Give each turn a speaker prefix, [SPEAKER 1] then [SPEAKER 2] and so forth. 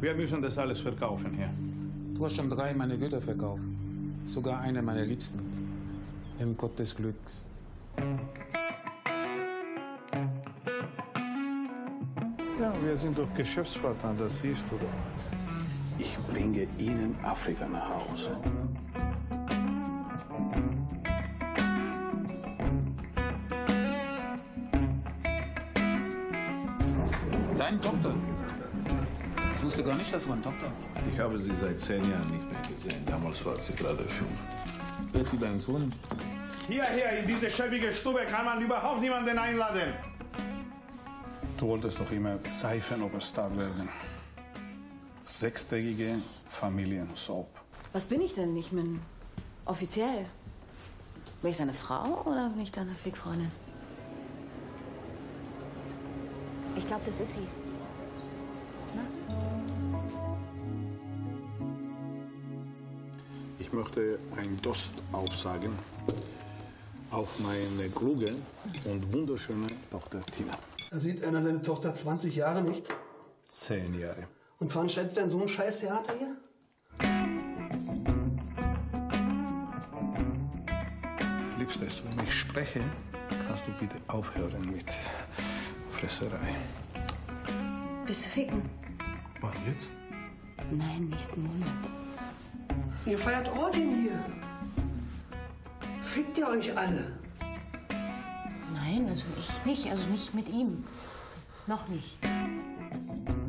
[SPEAKER 1] Wir müssen das alles verkaufen hier.
[SPEAKER 2] Du hast schon 3 meiner Güter verkauft. Sogar eine meiner Liebsten. Im Gott des Glücks.
[SPEAKER 1] Ja, wir sind doch Geschäftspartner, das siehst du doch. Ich bringe Ihnen Afrika nach Hause.
[SPEAKER 2] Dein Doktor? Ich wusste gar nicht, dass du ein Doktor hast.
[SPEAKER 1] Ich habe sie seit 10 Jahren nicht mehr gesehen. Damals war sie gerade 5.
[SPEAKER 2] Wird sie deinen Sohn?
[SPEAKER 3] Hierher, in diese schäbige Stube kann man überhaupt niemanden einladen.
[SPEAKER 1] Du wolltest doch immer Seifenoberstar werden. 6-tägige Familiensoap.
[SPEAKER 4] Was bin ich denn? Ich bin offiziell. Bin ich deine Frau oder bin ich deine Fickfreundin?
[SPEAKER 5] Ich glaube, das ist sie.
[SPEAKER 1] Ich möchte einen Toast aufsagen auf meine kluge und wunderschöne Tochter Tina.
[SPEAKER 6] Da sieht einer seine Tochter 20 Jahre nicht.
[SPEAKER 1] 10 Jahre.
[SPEAKER 6] Und veranstaltet dann so ein Scheißtheater hier?
[SPEAKER 1] Liebstes, wenn ich spreche, kannst du bitte aufhören mit Fresserei.
[SPEAKER 4] Bist du ficken?
[SPEAKER 1] Was jetzt?
[SPEAKER 4] Nein, nächsten Monat.
[SPEAKER 6] Ihr feiert Orgien hier. Fickt ihr euch alle?
[SPEAKER 4] Nein, also ich nicht. Also nicht mit ihm. Noch nicht.